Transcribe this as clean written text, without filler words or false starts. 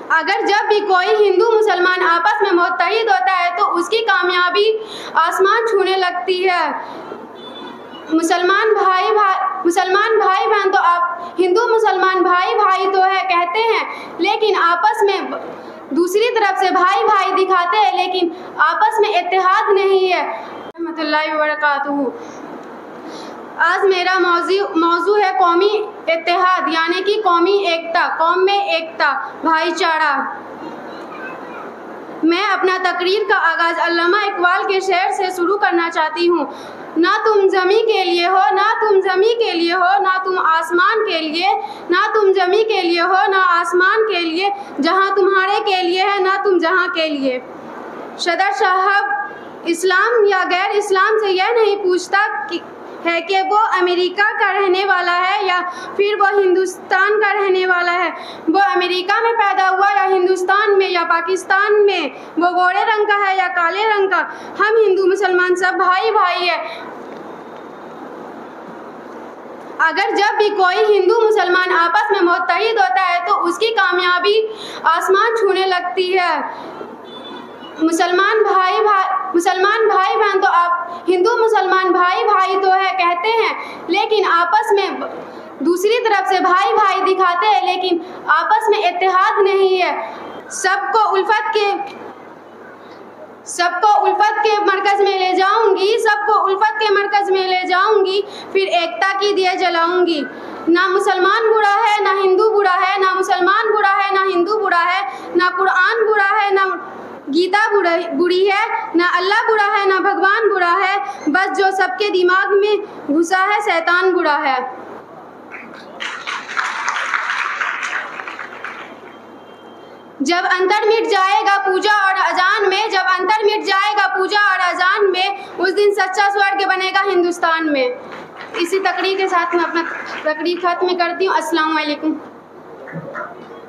अगर जब भी कोई हिंदू मुसलमान आपस में मुत्तहिद होता है तो उसकी कामयाबी आसमान छूने लगती है। मुसलमान भाई बहन तो आप हिंदू मुसलमान भाई भाई तो है कहते हैं, लेकिन आपस में दूसरी तरफ से भाई भाई दिखाते हैं, लेकिन आपस में इत्तेहाद नहीं है। रहमतुल्लाहि व बरकातुहू। आज मेरा मौजू है कौमी इत्तेहाद, यानी कि कौमी एकता, कौम में एकता, भाईचारा। मैं अपना तकरीर का आगाज़ अल्लामा इकबाल के शेर से शुरू करना चाहती हूँ। ना तुम ज़मीं के लिए हो, ना तुम ज़मीं के लिए हो, ना तुम आसमान के लिए, ना तुम ज़मीं के लिए हो, ना आसमान के लिए, जहाँ तुम्हारे के लिए है, ना तुम जहाँ के लिए। सदर साहब इस्लाम या गैर इस्लाम से यह नहीं पूछता है कि वो अमेरिका का रहने वाला है या फिर वो हिंदुस्तान का रहने वाला है, वो अमेरिका में पैदा हुआ या हिंदुस्तान में या पाकिस्तान में, वो गोरे रंग का है या काले रंग का। हम हिंदू मुसलमान सब भाई भाई है। अगर जब भी कोई हिंदू मुसलमान आपस में मुत्तहिद होता है तो उसकी कामयाबी आसमान छूने लगती है। मुसलमान भाई बहन तो आप हिंदू मुसलमान भाई भाई तो है कहते हैं, लेकिन आपस में दूसरी तरफ से भाई भाई दिखाते हैं, लेकिन आपस में इत्तेहाद नहीं है। सबको उल्फत के मरकज़ में ले जाऊंगी, सबको उल्फत के मरकज़ में ले जाऊंगी, फिर एकता की दिए जलाऊंगी। ना मुसलमान बुरा है, ना हिंदू बुरा है, ना मुसलमान बुरा है, ना हिंदू बुरा है, ना कुरान बुरा है, ना गीता बुरी है, ना अल्लाह बुरा है, ना भगवान बुरा है, बस जो सबके दिमाग में घुसा है शैतान बुरा है। जब अंतर मिट जाएगा पूजा और अजान में, जब अंतर मिट जाएगा पूजा और अजान में, उस दिन सच्चा स्वर्ग बनेगा हिंदुस्तान में। इसी तकरीर के साथ मैं अपना तकरीर खत्म करती हूँ। अस्सलाम वालेकुम।